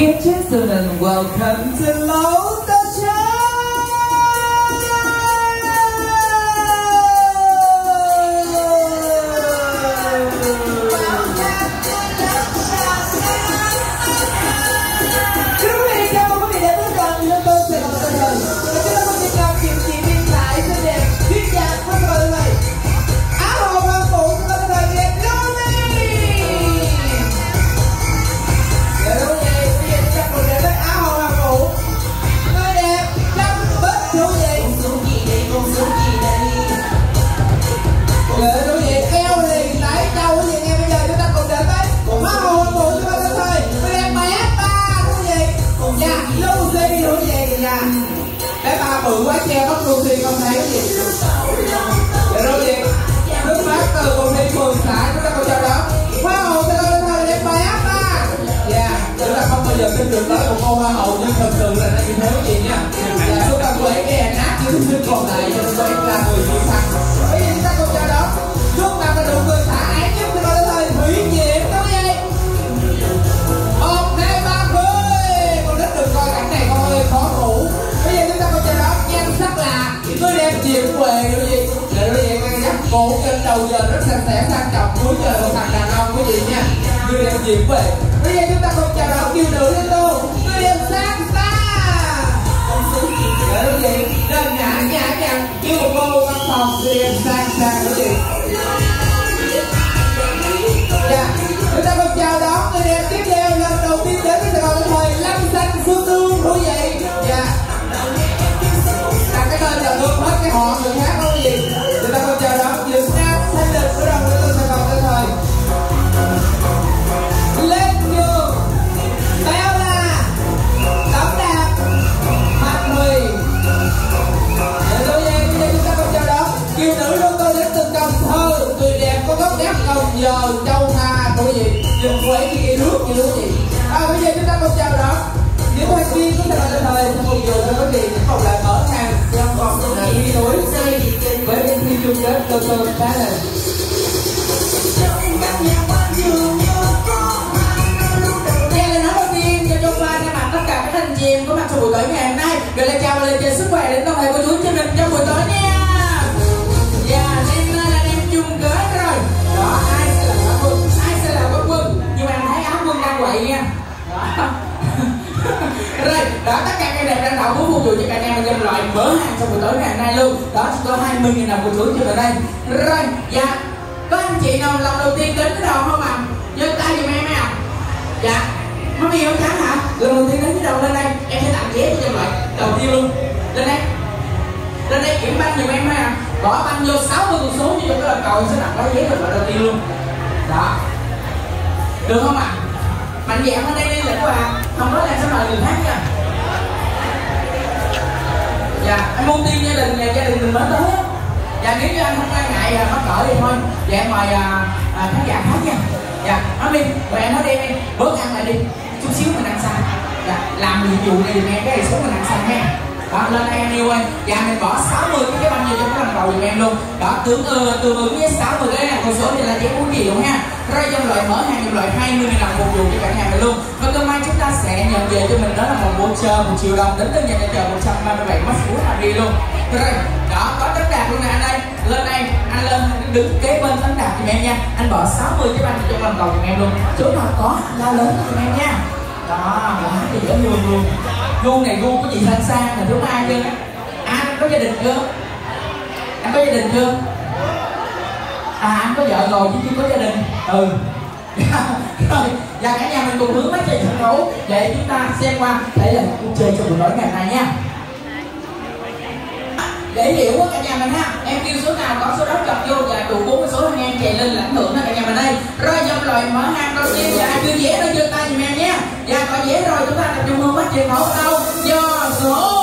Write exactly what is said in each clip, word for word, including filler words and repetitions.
Dear gentlemen, welcome to Lotus Show! Cái ba bự quá che bắt luôn thì không thấy cái gì. Để đâu gì? Nước mắt từ công ty phường xã chúng ta còn chào đón. Hoa hậu sẽ lên thời đẹp bài áp ba. Dạ, chúng ta không bao giờ tin được tới một cô hoa hậu nhưng thật sự là nó như thế gì nha. Dạ, chúng ta quay cái đèn nát như thứ còn lại cho nên em là người chiến thắng. Bây giờ chúng ta còn chào đón. Chúng ta là đủ người xã án nhất thì lên thời Thủy Diễm đó vậy. Một, hai, ba, mươi. Con rất được coi cảnh này con ơi khó ngủ. Bây giờ chúng ta còn chờ đó nhan sắc là người đẹp Diễm Huệ quý vị. Để quý vị nghe nhắc cổ trên đầu giờ rất sạch sẽ sang trọng, cuối giờ một thằng đàn ông quý vị nha. Người đẹp Diễm Huệ. Bây giờ chúng ta còn chờ đó kiều nữ lên luôn. Người đẹp Sang Sa. Để quý vị đơn giản nhã nhặn như một cô văn phòng. Người đẹp Sang Sa quý vị. Dạ, chúng ta còn chào đón người đẹp tiếp theo lần đầu tiên đến với Sài Gòn Lâm Thời, Lâm Xanh Xuân Tương quý vị. Dạ. Cái tên là ngược hết cái họ người khác không gì. Chúng ta còn chờ đón Dược Nam thanh lịch của đồng đội Sài Gòn Lâm Thời. Lên Nhường, Béo La, Tống Đạt, Mặt Mì. Để tôi về bây giờ chúng ta còn chờ đón kiều nữ luôn tôi đến từ Cần Thơ, người đẹp có gốc gác Cần Giờ, Châu Tha quý vị. Đừng quấy cái nước như quý vị. À, bây giờ chúng ta còn chờ đón những thành viên của Sài Gòn Lâm Thời phục vụ cho quý vị không lại mở hàng trong vòng là đi núi với những thi chung kết cơ cơ khá là nghe lời nói đầu tiên cho Trung Lan thay mặt tất cả các anh chị em có mặt trong buổi tối ngày hôm nay gửi lời chào và lời chào sức khỏe đến toàn thể cô chú chương trình trong buổi tối nha. Và đêm nay là đêm chung kết rồi đó, ai sẽ là quán quân, ai sẽ là quán quân, nhưng mà anh thấy áo quân đang quậy nha. Rồi, đó tất cả các đẹp đang đậu muốn phục vụ cho cả nhà mình dòng loại mở hàng trong buổi tối ngày hôm nay luôn. Đó chỉ có hai mươi nghìn đồng một túi cho vào đây. Rồi, dạ có anh chị nào lần đầu tiên đến cái đầu không ạ? Giơ tay giùm em ạ. Dạ, má mi không trắng hả? Lần đầu tiên đến cái đầu lên đây, em sẽ tặng vé cho dòng loại đầu tiên luôn. Lên đây, lên đây kiểm banh giùm em ạ. Bỏ banh vô sáu mươi con số cho cái lần cầu sẽ tặng cái vé cho loại đầu tiên luôn. Đó, được không ạ? Mạnh dạng ở đây đi là các bạn không nói là sẽ mời người khác nha. Dạ, anh muốn tiên gia đình gia đình mình mới tới. Dạ, nếu như anh không quan ngại mắc cỡ thì thôi. Dạ, em mời à, à, khán giả khác nha. Dạ, nói đi, rồi em nói đi em bớt ăn lại đi, chút xíu mình ăn sang. Dạ, làm nhiệm vụ này nghe cái này xuống mình ăn sang nha. Đó, lên đây anh yêu ơi. Dạ, mình bỏ sáu mươi cái banh vô cho cái lần đầu giùm em luôn. Đó, tương uh, tương ứng với sáu mươi cái này con số thì là chỉ uống nhiều ha. Rồi trong loại mở hàng trong loại hai mươi nghìn đồng phục vụ cho cả nhà mình luôn. Và hôm nay chúng ta sẽ nhận về cho mình đó là một voucher một triệu đồng đến từ nhà nhà chờ một trăm ba mươi bảy mắt phú Harry luôn. Rồi, đó có Tấn Đạt luôn nè anh đây. Lên đây, anh lên đứng kế bên Tấn Đạt giùm em nha. Anh bỏ sáu mươi cái banh cho lần đầu giùm em luôn. Chỗ nào có la lớn giùm em nha. Đó, quá thì dễ thương luôn. Gu này gu của chị Sang Sang là đúng ai chưa? À, anh có gia đình chưa? Anh có gia đình chưa? À, anh có vợ rồi chứ chưa có gia đình. Ừ. Rồi, và cả nhà mình cùng hướng mắt chơi sân khấu để chúng ta xem qua đây là cuộc chơi trong buổi tối ngày nay nha. Để hiểu quá cả nhà mình ha, em kêu số nào có số đó chọc vô và tụ bốn cái số anh em chạy lên lãnh thưởng là cả nhà mình đây. Rồi dòng loại mở hàng đầu tiên và ai đưa vé đó giơ tay giùm em nhé. Và có vé rồi chúng ta tập trung hướng mắt chơi khấu đâu do số.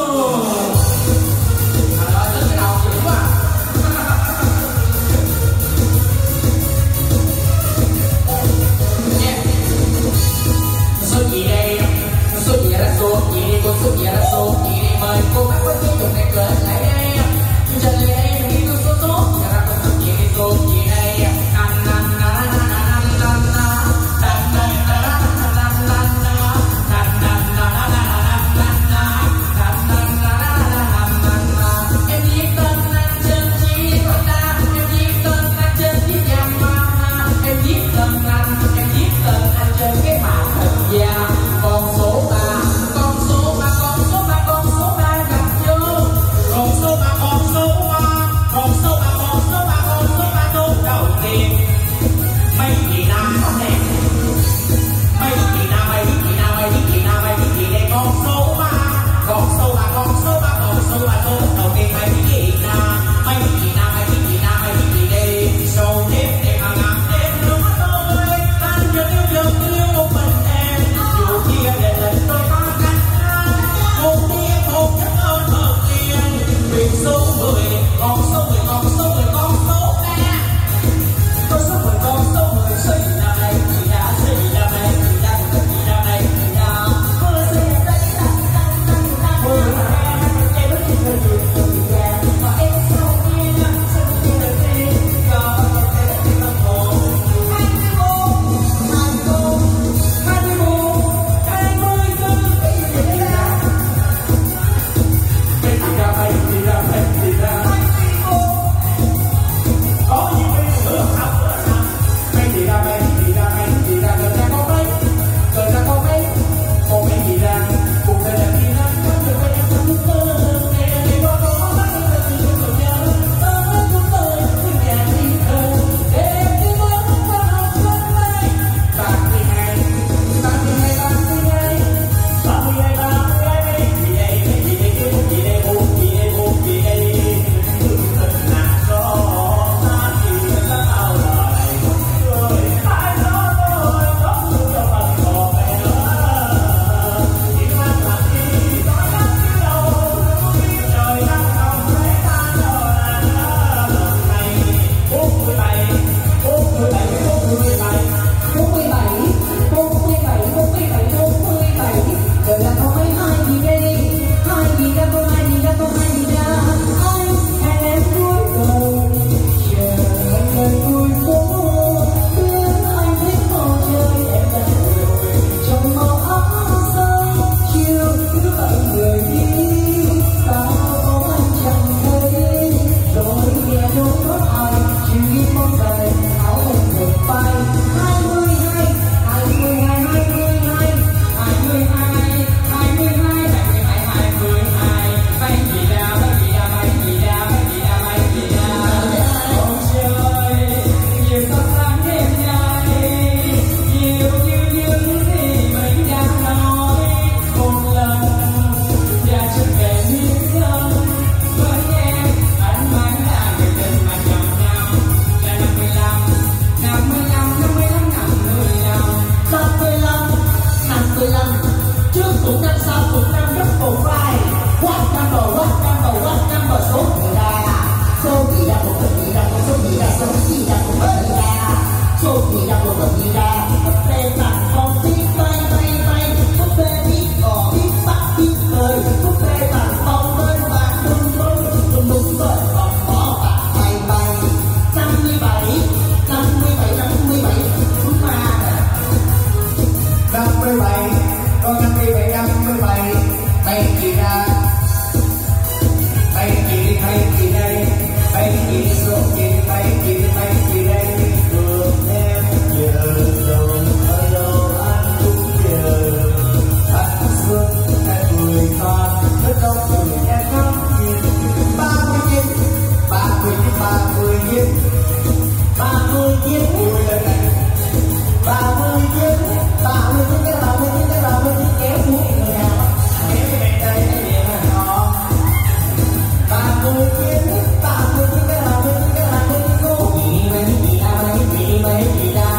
Số gì đây? Số gì là số gì đi? Con số gì là số gì đi? Mời cô bác với cái chồng này cỡ lại đây. Trả lời đây mình đi con số số. Ra con số gì đi? Số gì đây? Năm năm năm năm năm năm năm năm năm năm năm năm năm cũng năm sau cũng năm rất một vai. What number, what number, what number, số gì ra, số gì ra, một gì ra, một số gì ra, số gì ra, một gì ra, số gì ra, một gì ra. Búp bê tặng con biết bay bay bay, búp bê biết cò biết bắt biết cười, búp bê tặng con bên bạc bung bung bung bung bên còn bỏ bạc bay bay. Năm mươi bảy, năm mươi bảy, năm mươi bảy, chúng ta năm mươi bảy, con năm mươi bảy, năm mươi bảy, bay gì ra, bay gì bay gì đây, bay gì số gì bay gì bay gì đây, đường em giờ rồi ở đâu anh cũng chờ, thanh xuân hai người con, rất đông người em khóc nhìn, ba mươi chín, ba mươi chín, ba mươi chín, ba mươi chín, vui lên này, ba mươi chín, ba mươi chín, cái ba mươi chín, cái ba mươi chín kéo xuống người nào, kéo cái bên đây cái gì mà họ. Ba mươi chín, ba mươi chín, cái ba mươi chín, cái ba mươi chín cô gì mấy gì ra mấy gì mấy gì ra.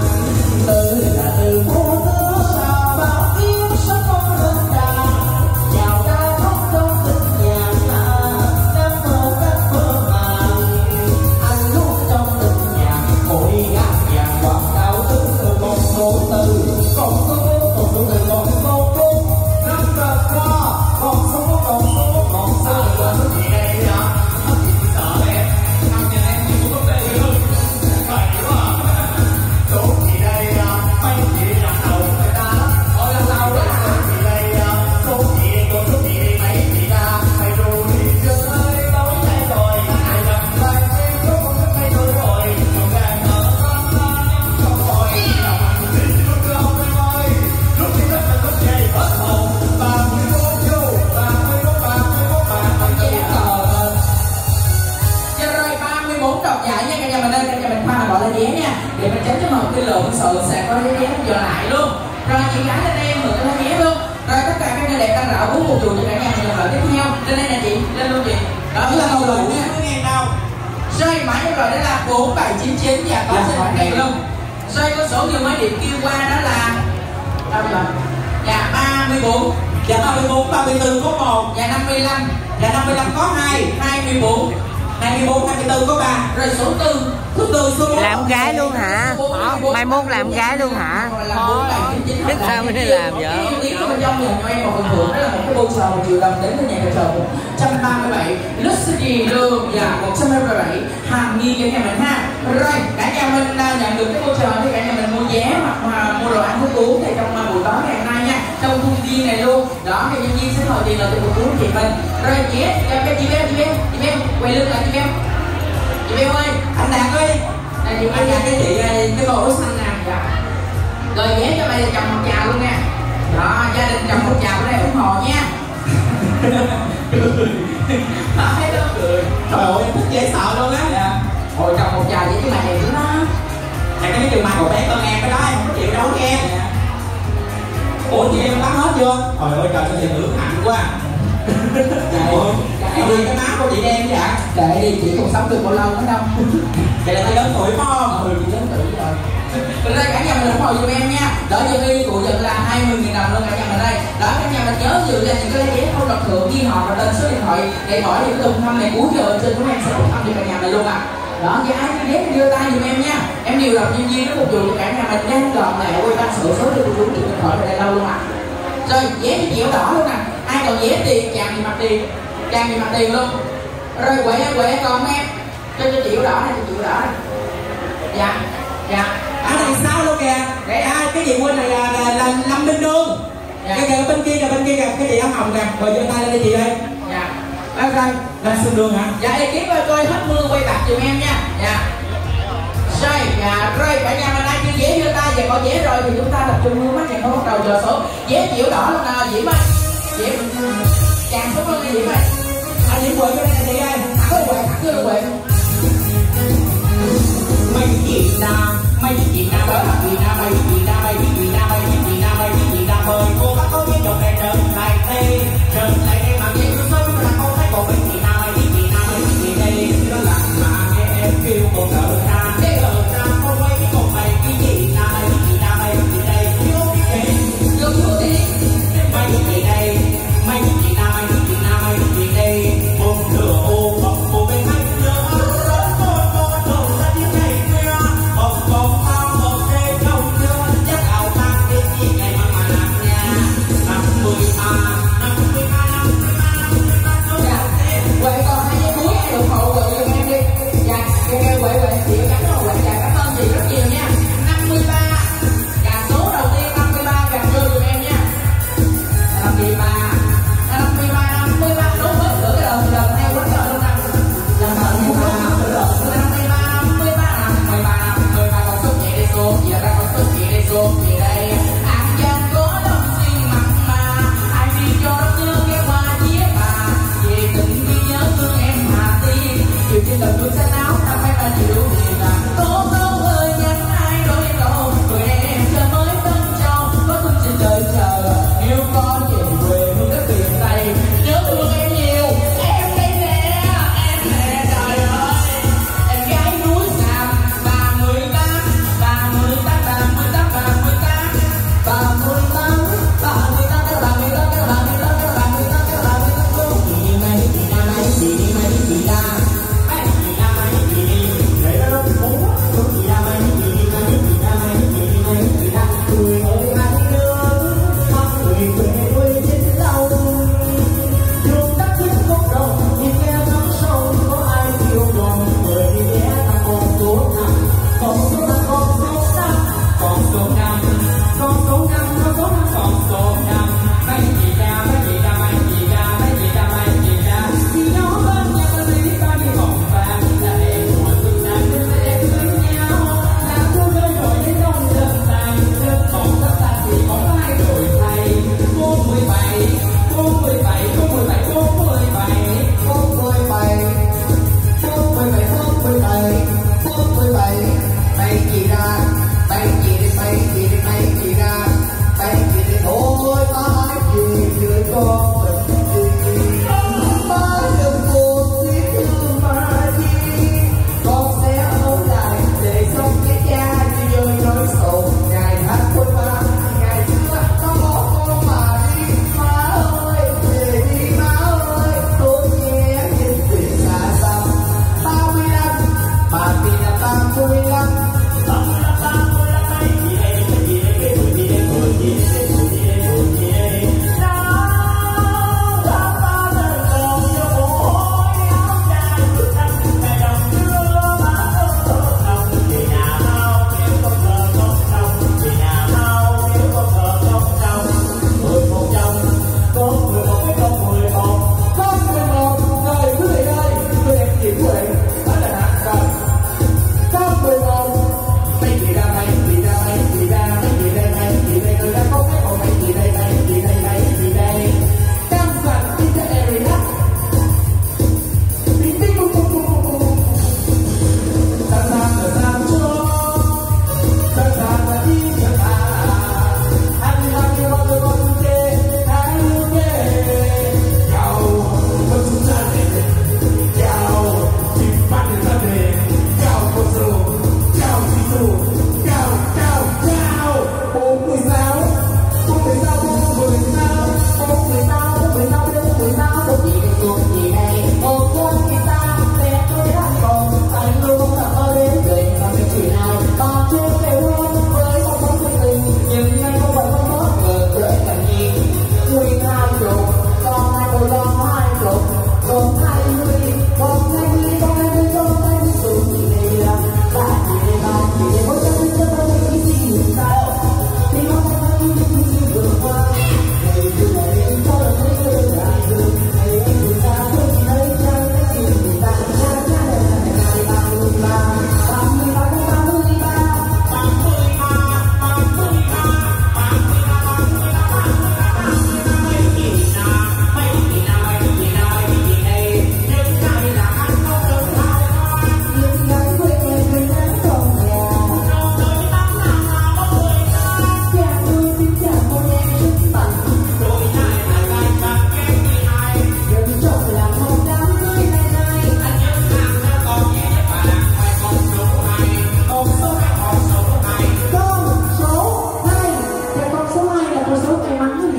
Từ là từ phố tớ sao bao yêu sắp có đơn đà, chào ta khóc trong tình nhà ta, đắp mơ đắp mơ màng. Anh lúc trong tình nhà hội ngàn vàng quảng cáo từ từ con số từ, con số con số từ con số bốn, năm cờ co, con số con số con số con số gì đây nhỉ? Mất gì thì sợ em, năm nhà em chỉ có đây thôi, vậy quá. Số gì đây nhỉ? Mấy gì làm đầu người ta, ôi làm đầu đó. Số gì đây nhỉ? Số gì con số gì mấy gì ra, mày rồi chơi tối nay rồi, mày gặp lại mấy số con số mấy rồi rồi, còn đang ở con ta nhắm trong hồi, làm ăn đi lúc chưa không ơi, lúc thì rất là rất dày hết hồn, ba mươi mốt vô, ba mươi mốt, ba mươi mốt, ba mươi mốt cờ. Cho rồi ba mươi bốn đọc giải nha cả nhà mình ơi, cả nhà mình pha gọi là vé nha, để mình tránh cho một cái lộn xộn sẽ có cái vé giờ lại luôn. Rồi chị gái lên đây mượn cái vé luôn. Rồi tất cả các nhà đẹp đang rảo uống một chùa cho cả nhà mình lợi tiếp theo. Lên đây nè chị, lên luôn chị. Đó là đầu lời nha. Rồi mãi cho rồi đó là bốn bảy chín chín và có trên mặt này luôn. Rồi có số người mới điểm kêu qua đó là đâu rồi? Dạ ba mươi bốn. Dạ ba mươi bốn, ba mươi tư có một. Dạ năm mươi lăm. Dạ năm mươi lăm có hai. Hai mươi bốn. Hai mươi bốn, hai mươi tư có ba. Rồi số tư. Số tư, số bốn. Làm gái luôn hả? Mai mốt làm gái luôn hả? Biết sao mới đi làm vậy? Tiếng của bên trong dành cho em một phần thưởng đó là một cái bông sò một triệu đồng đến từ nhà tài trợ một trăm ba mươi bảy Luxury luôn và một trăm ba mươi bảy hàng nghi cho nhà mình ha. Rồi cả nhà mình nhận được cái bông sò thì cả nhà mình mua vé hoặc mua đồ ăn thức uống thì trong buổi tối ngày hôm nay nha, trong khuôn viên này luôn đó thì nhân viên sẽ hồi tiền là từ một uống chị mình. Rồi chị em chị em chị em chị em quay lưng lại chị em chị em ơi, Anh Đạt ơi, này chị anh ơi Đạt cái chị cái bầu áo xanh nè. dạ. Rồi vé cho mày chồng một trà luôn nha. Đó, gia đình chồng một trà ở đây ủng hộ nha. Thấy đó cười. Trời ơi, em thích dễ sợ luôn á. Dạ. Ôi chồng một trà vậy chứ mày đẹp lắm đó. Này cái trường mặt của bé con em cái đó em không chịu đâu em. Ủa chị em tắm hết chưa? Trời ơi trời sao chị ướt hạnh quá. Ủa, em đi cái má của chị đen vậy? Kệ đi, chị còn sống được bao lâu nữa đâu. Vậy là chị lớn tuổi phải không? Ừ, chị lớn tuổi rồi. Từ đây cả nhà mình ủng hộ giùm em nha. Đỡ cho Huy cụ giật là hai mươi nghìn đồng luôn cả nhà mình đây. Đó cả nhà mình nhớ dự là những cái vé không đọc thưởng ghi họ và tên số điện thoại để hỏi những cái thăm này cuối giờ trên của em sẽ thăm cho cả nhà mình luôn à. Đó, với ai cái vé đưa tay giùm em nha. Em điều động nhân viên nó phục vụ cho cả nhà mình nhanh gọn lẹ quay tăng sửa số được đúng điện thoại về đây lâu luôn à. Rồi vé thì chiều đỏ luôn nè. Ai còn vé tiền chàng gì mặt tiền, chàng gì mặt tiền luôn. Rồi quậy em quậy còn em cho cho chịu đỏ này, cho chịu đỏ này. Dạ dạ Ở đằng sau luôn kìa. Để ai cái gì quên này là là, là Lâm Minh Đương. Dạ. Cái kìa bên kia kìa, bên kia kìa, cái chị áo hồng kìa. Rồi giơ tay lên đây chị ơi. dạ bác ơi Lâm Xuân Đương hả? dạ ekip ơi coi hết mưa quay bạc giùm em nha. Dạ rồi dạ rồi cả nhà mình ai chưa vé đưa tay và có vé rồi thì chúng ta tập trung mưa mắt nhạc không bắt đầu giờ số vé chịu đỏ luôn nào Diễm ơi, Diễm chàng số ơn Diễm ơi. Anh Diễm quậy cái này chị ơi. Thẳng quậy thẳng vô quậy. Mày gì nào mày gì nào đó là gì nào mày gì nào mày gì nào mày gì nào mày gì nào mời cô bác có biết chồng này trở lại đây trở lại đây mà nghe tôi nói là không thấy còn gì nào mày gì nào mày gì đây nó làm mà nghe em kêu cô cỡ ra để cỡ ra không quay cái con mày cái gì nào mày gì nào mày gì đây vô cái gì vô vô đi mày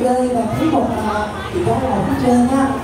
chơi và thấy một là thì đó là hết trơn á.